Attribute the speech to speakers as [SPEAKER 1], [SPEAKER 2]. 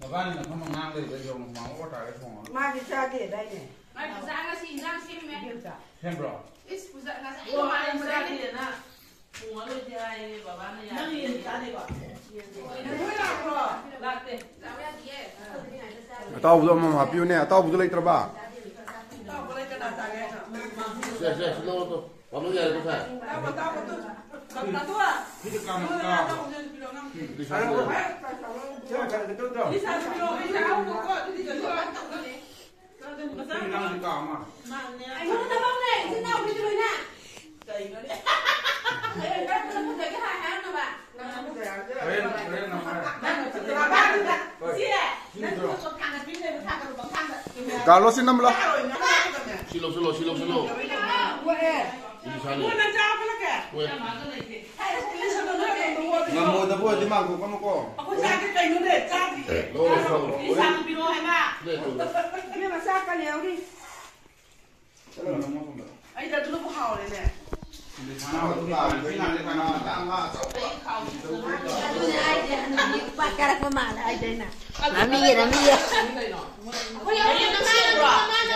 [SPEAKER 1] บ้านเนี่ยเขามางานเลยไปยงมาว่าตายฟอง
[SPEAKER 2] มาที่ชาติได้เนี่ย
[SPEAKER 3] มาที่ชาติสิงานสิไหม
[SPEAKER 1] เห็นบรอ
[SPEAKER 3] อิสปุจจาระสิ
[SPEAKER 4] มาที่ชาตินะหัวเลยใจบ้านเนี่ยนั่งเรียนชาติก่อนไม่หลับหรอหลับเต้
[SPEAKER 5] Tahu betul mama happy ni, tahu betul lagi terbang.
[SPEAKER 4] Tahu boleh kena tangan.
[SPEAKER 6] Saya slow tu. Kamu jadi tu kan?
[SPEAKER 4] Tahu betul. Kata tu ah.
[SPEAKER 1] Kita kamu tahu.
[SPEAKER 6] Di sana.
[SPEAKER 1] Jangan kalau betul tu.
[SPEAKER 4] Di sana bilo, di sana aku kok di sana.
[SPEAKER 1] Kita nak di kamar.
[SPEAKER 4] Mana?
[SPEAKER 3] Ai muốn nó bông này, xin nào đi chơi nè.
[SPEAKER 4] Cây nó đi.
[SPEAKER 3] Ê, các bạn muốn chơi cái hai hang nào bạn?
[SPEAKER 1] Keren nama.
[SPEAKER 5] Kalau sini belah.
[SPEAKER 6] Silo. Di sana.
[SPEAKER 5] Ngamu dah buat di mangkuk kamu kok.
[SPEAKER 4] Aku sakit kayak gini, sakit. Di sana bilo hebat.
[SPEAKER 2] Ini masak kan ya udah.
[SPEAKER 4] Ai dah dulu haoเลยเนี่ย
[SPEAKER 1] Di sana tu lah. Di sana di sana.
[SPEAKER 2] Pakar apa mana aja nak. Ami ya.
[SPEAKER 3] Ôi ơi, nó mang